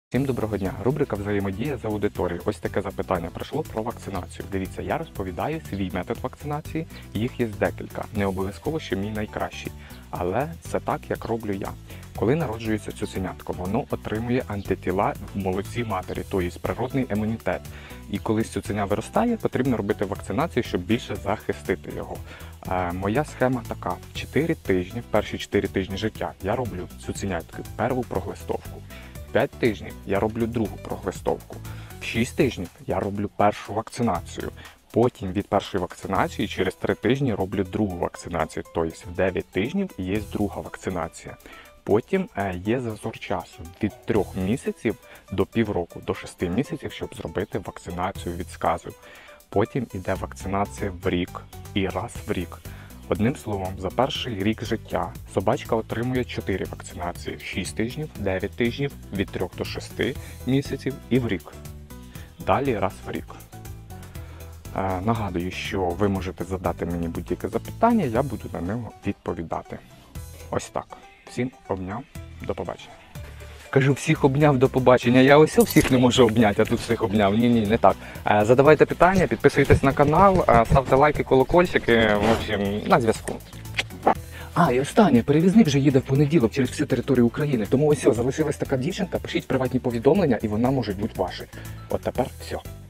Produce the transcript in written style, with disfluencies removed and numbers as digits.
Всім доброго дня! Рубрика «Взаємодія з аудиторією». Ось таке запитання прийшло про вакцинацію. Дивіться, я розповідаю свій метод вакцинації, їх є декілька. Не обов'язково, що мій найкращий. Але це так, як роблю я. Коли народжується цуценятко, воно отримує антитіла в молоці матері, тобто природний імунітет. І коли цуценя виростає, потрібно робити вакцинацію, щоб більше захистити його. Моя схема така. 4 тижні, в перші 4 тижні життя я роблю цуценятки першу проглистовку. 5 тижнів я роблю другу проглистовку. В 6 тижнів я роблю першу вакцинацію. Потім від першої вакцинації через 3 тижні роблю другу вакцинацію. Тобто в 9 тижнів є друга вакцинація. Потім є зазор часу від 3 місяців до півроку, до 6 місяців, щоб зробити вакцинацію від сказу. Потім іде вакцинація в рік і раз в рік. Одним словом, за перший рік життя собачка отримує 4 вакцинації – 6 тижнів, 9 тижнів, від 3 до 6 місяців і в рік. Далі раз в рік. Нагадую, що ви можете задати мені будь-яке запитання, я буду на нього відповідати. Ось так. Всім обняв, до побачення. Кажу, всіх обняв, до побачення. Я ось всіх не можу обняти, а тут всіх обняв. Ні, не так. Задавайте питання, підписуйтесь на канал, ставте лайки, колокольчики, в общем, на зв'язку. І останнє, перевізник вже їде в понеділок через всю територію України, тому ось залишилась така дівчинка, пишіть приватні повідомлення і вона може бути вашою. От тепер все.